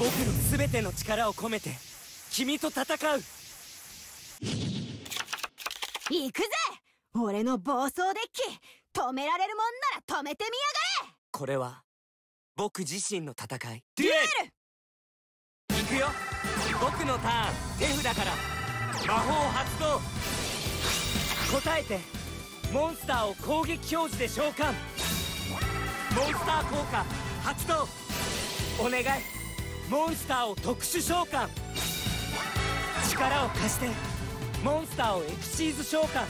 僕の全ての力を込めて君と戦う。 行くぜ俺の暴走デッキ。止められるもんなら止めてみやがれ。 これは僕自身の戦い。 デュエル行くよ。僕のターン。手札から魔法発動。答えてモンスターを攻撃表示で召喚。モンスター効果発動。お願い。モンスターを特殊召喚。力を貸してモンスターをエクシーズ召喚。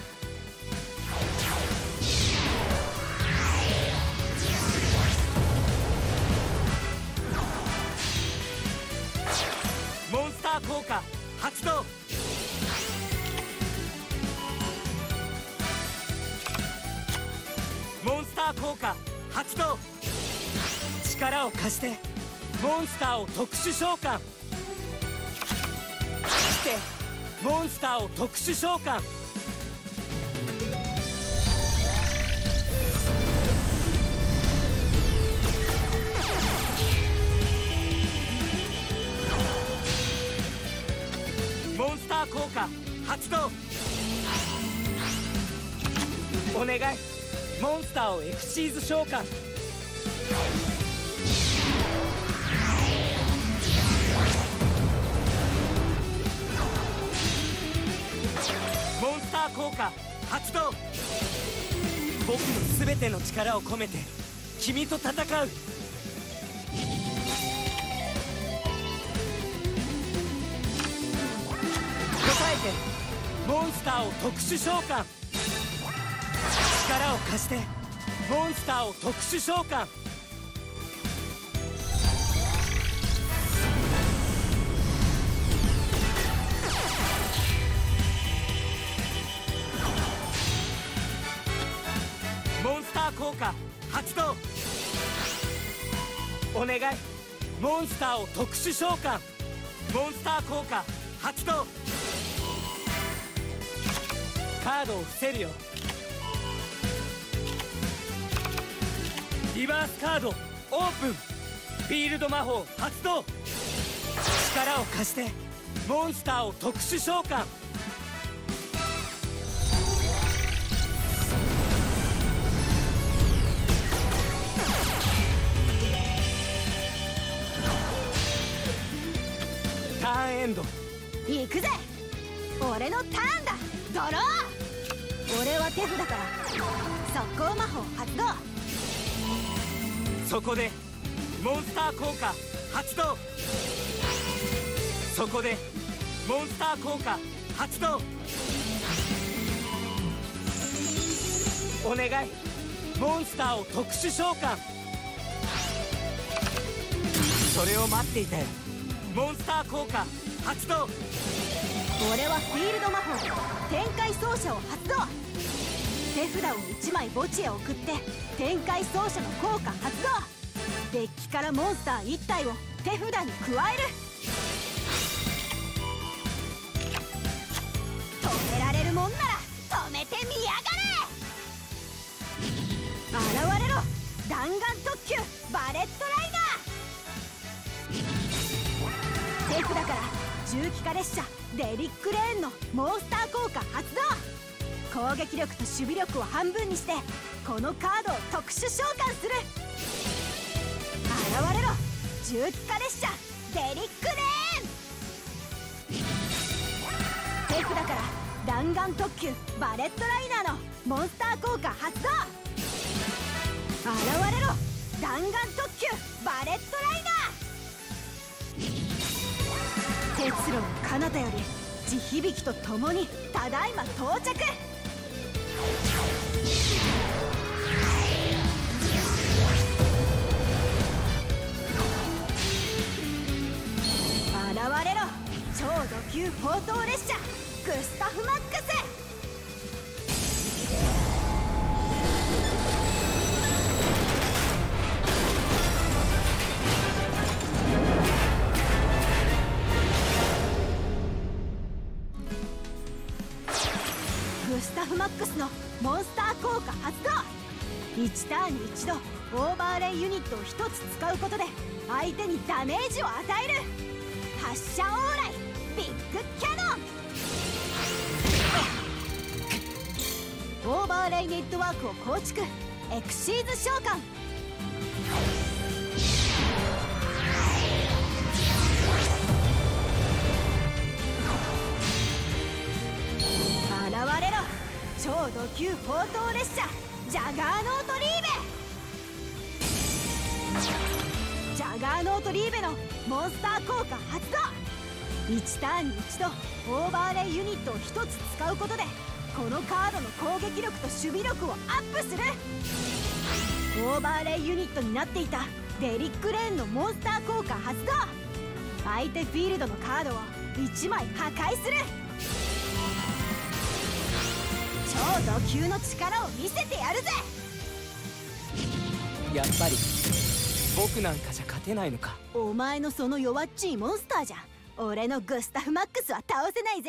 モンスター効果発動。モンスター効果発動。力を貸してモンスターを特殊召喚。してモンスターを特殊召喚。モンスター効果発動。お願い。モンスターをエクシーズ召喚。モンスター効果発動。僕の全ての力を込めて君と戦う。答えてモンスターを特殊召喚。力を貸してモンスターを特殊召喚。モンスター効果発動。お願い。モンスターを特殊召喚。モンスター効果発動。カードを伏せるよ。リバースカードオープン。フィールド魔法発動。力を貸してモンスターを特殊召喚。ターンエンド。 行くぜ俺のターンだ。ドロー。俺は手札から速攻魔法発動。 そこでモンスター効果発動。そこでモンスター効果発動。お願い。モンスターを特殊召喚。それを待っていたよ。モンスター効果発動。 俺はフィールド魔法展開奏者を発動。手札を1枚墓地へ送って展開奏者の効果発動。デッキからモンスター1体を手札に加える。止められるもんなら止めてみやがれ。現れろ弾丸特急バレットライナー。手札から重機化列車デリックレーンのモンスター効果発動。攻撃力と守備力を半分にしてこのカードを特殊召喚する。現れろ重機化列車デリックレーン。手札から弾丸特急バレットライナーのモンスター効果発動。現れろ弾丸特急バレットライナー。鉄路の彼方より地響きとともにただいま到着。現れろ超ド級砲塔列車グスタフマックス。グスタフマックスのモンスター効果発動。1ターンに1度オーバーレイユニットを1つ使うことで相手にダメージを与える。発射オーライビッグキャノン。オーバーレイネットワークを構築。エクシーズ召喚。現れろ超ド級砲塔列車ジャガーノートリーベ。ジャガーノートリーベのモンスター効果発動。1ターンに1度オーバーレイユニットを1つ使うことでこのカードの攻撃力と守備力をアップする。オーバーレイユニットになっていたデリックレーンのモンスター効果発動。相手フィールドのカードを1枚破壊する。超ド級の力を見せてやるぜ。 やっぱり僕なんかじゃ勝てないのか。 お前のその弱っちいモンスターじゃ俺のグスタフマックスは倒せないぜ。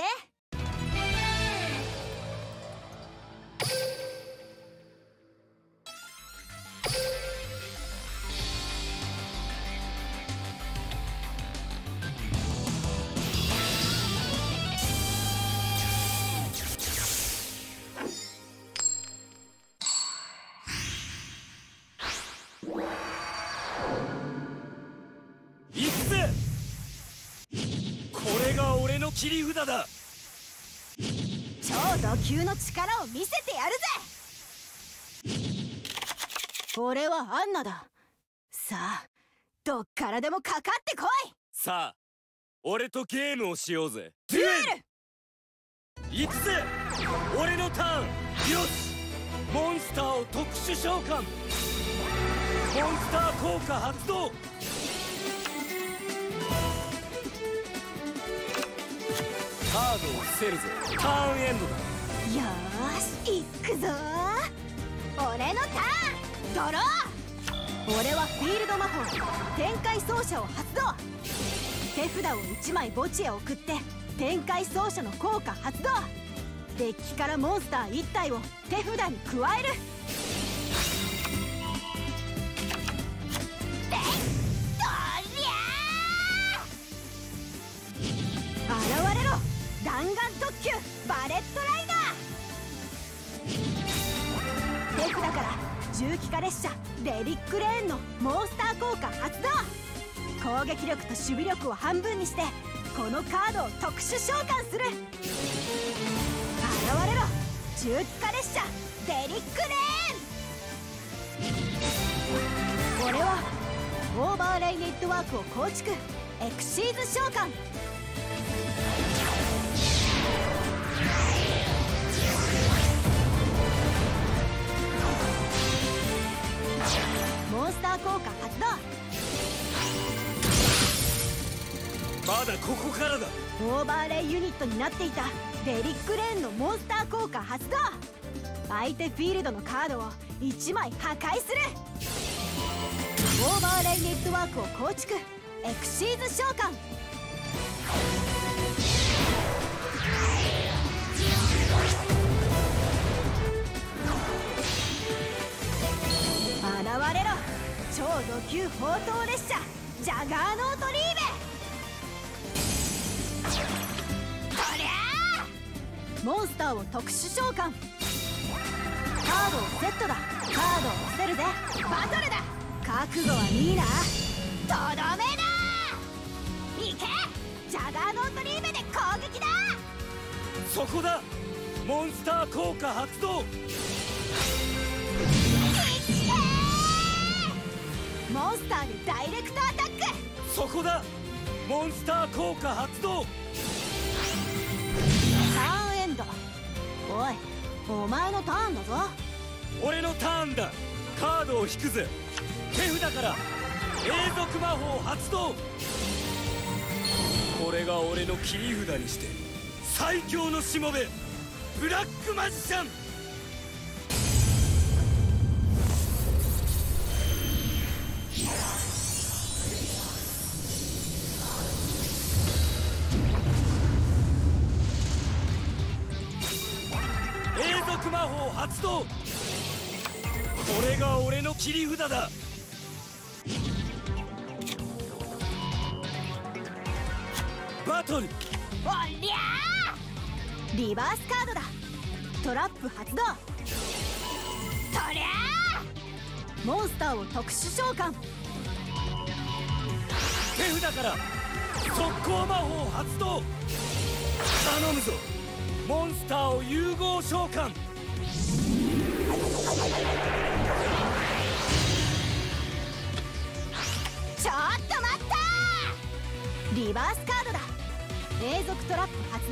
切り札だ。 超ド級の力を見せてやるぜ。俺はアンナだ。さあどっからでもかかってこい。 さあ俺とゲームをしようぜ。 デュエル。 行くぜ俺のターン。よしモンスターを特殊召喚。モンスター効果発動。カードを伏せるぜ。ターンエンドだ。 よーし行くぞー。俺のターンドロー。俺はフィールド魔法展開奏者を発動。手札を1枚墓地へ送って展開奏者の効果発動。デッキからモンスター1体を手札に加える。現れろ弾丸特急バレットライダー。手札から重機化列車デリックレーンのモンスター効果発動。攻撃力と守備力を半分にしてこのカードを特殊召喚する。現れろ重機化列車デリックレーン。俺はオーバーレイネットワークを構築。エクシーズ召喚。モンスター効果発動。 まだここからだ。 オーバーレイユニットになっていたデリックレーンのモンスター効果発動。相手フィールドのカードを1枚破壊する。オーバーレイネットワークを構築。エクシーズ召喚。現れろ超ド級砲塔列車ジャガーノートリーベ。こりゃーモンスターを特殊召喚。カードをセットだ。カードを伏せるぜ。バトルだ。覚悟はいいな。とどめだ。いけジャガーノートリーベで攻撃だ。 そこだモンスター効果発動。 モンスターでダイレクトアタック。 そこだモンスター効果発動。 ターンエンド。おいお前のターンだぞ。 俺のターンだ。カードを引くぜ。手札から永続魔法発動。これが俺の切り札にして最強のしもべブラックマジシャン。永続魔法発動。 これが俺の切り札だ。バトル。 おりゃー、リバースカードだ。トラップ発動。とりゃー、モンスターを特殊召喚。 手札から速攻魔法発動。頼むぞ、モンスターを融合召喚。 ちょっと待ったー、リバースカードだ。永続トラップ発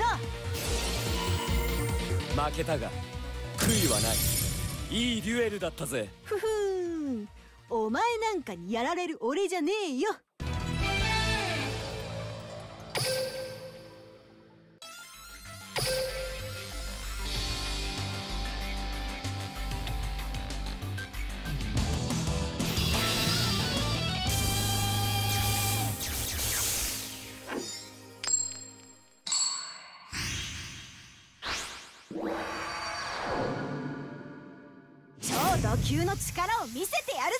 動。 負けたが悔いはない。いいデュエルだったぜ。 ふふーん、お前なんかにやられる俺じゃねえよ。超度級の力を見せてやる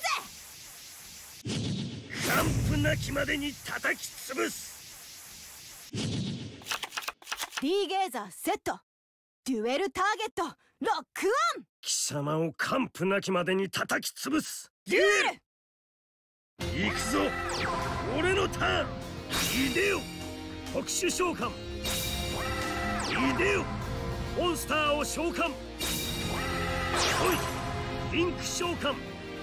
ぜ。 完膚なきまでに叩き潰す。 D ゲーザーセット。デュエルターゲットロックオン。 貴様を完膚なきまでに叩き潰す。 デュエル。 行くぞ、俺のターン。いでよ、特殊召喚。いでよ、モンスターを召喚。おい、リンク召喚。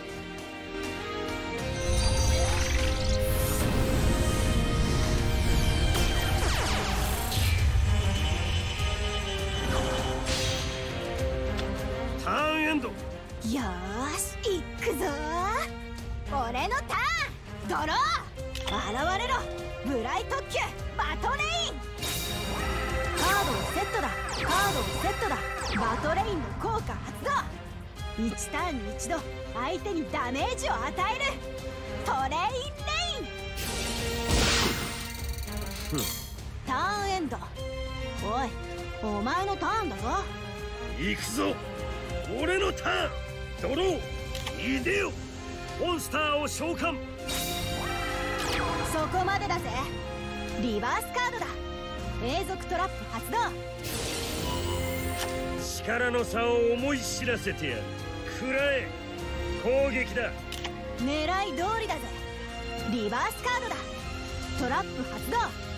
ターンエンド。 よーし、行くぞー。俺のターン。ドロー。現れろ、ブライ特急バトレイン。カードをセットだ。カードをセットだ。バトレインの効果発動。1ターンに1度相手にダメージを与えるトレインレイン。ターンエンド。おい、お前のターンだぞ。 行くぞ、俺のターン。ドロー。いでよ、モンスターを召喚。 そこまでだぜ。リバースカードだ。永続トラップ発動。 力の差を思い知らせてやる。食らえ、攻撃だ。 狙い通りだぜ。リバースカードだ。トラップ発動。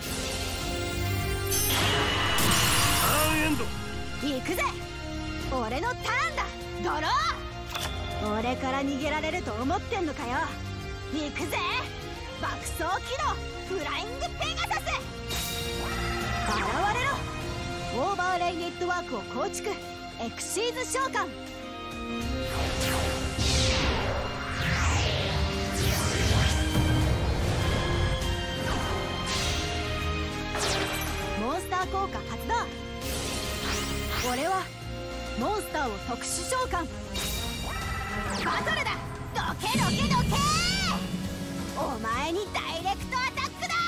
ターンエンド。 行くぜ、俺のターンだ。ドロー。俺から逃げられると思ってんのかよ。行くぜ、爆走機動フライングペガサス。現れろ、オーバーレイネットワークを構築。エクシーズ召喚。モンスター効果発動。俺はモンスターを特殊召喚。バトルだ。どけどけどけ。お前にダイレクトアタックだ。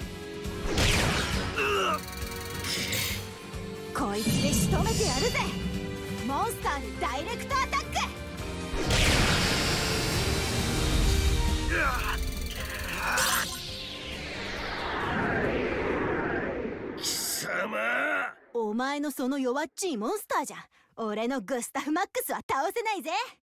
こいつで仕留めてやるぜ。モンスターにダイレクトアタック。 貴様、 お前のその弱っちいモンスターじゃ俺のグスタフマックスは倒せないぜ。